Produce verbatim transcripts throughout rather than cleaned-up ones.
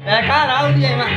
कहाँ राहुल जी में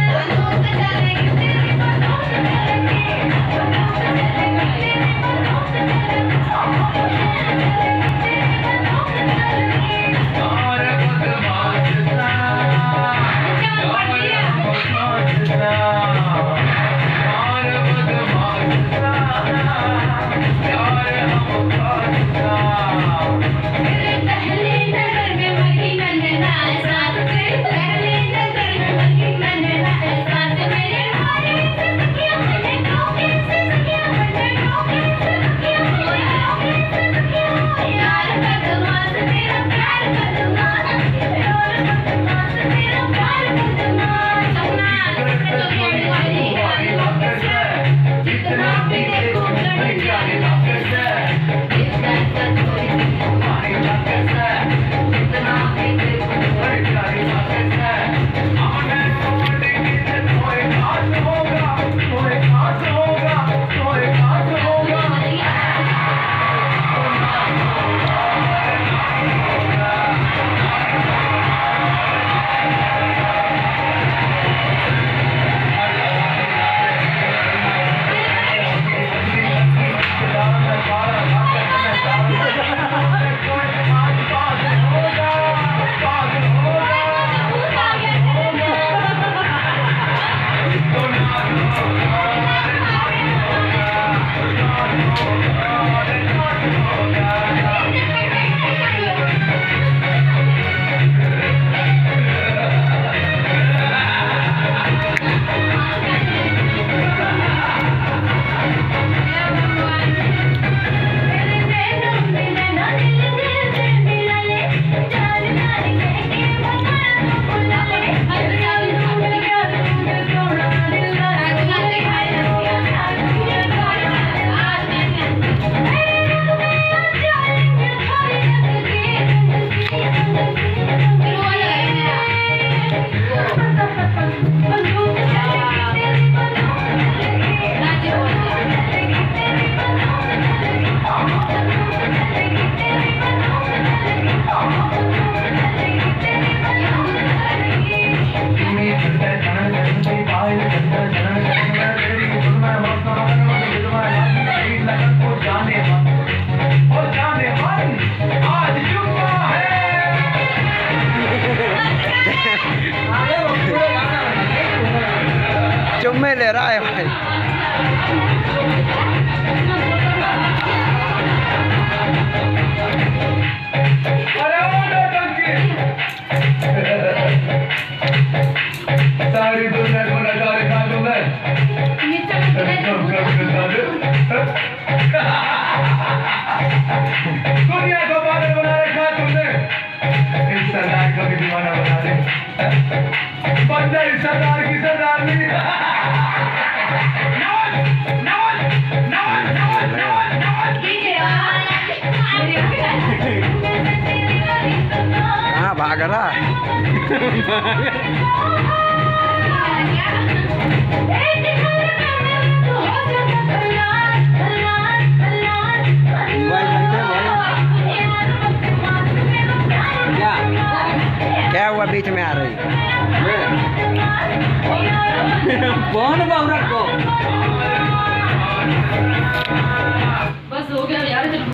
चुम्मे ले रहा है भाई। सारी दुनिया को नचा दिखा दूंगा। दुनिया को पागल बना रखा तुमने। इस सरदार को भी दीवाना बना दे। बंदा इस सरदार की सरदार नहीं। कहाँ भाग रहा है? क्या हुआ बीच में आ रही? कौन बाबू को? बस हो गया यार।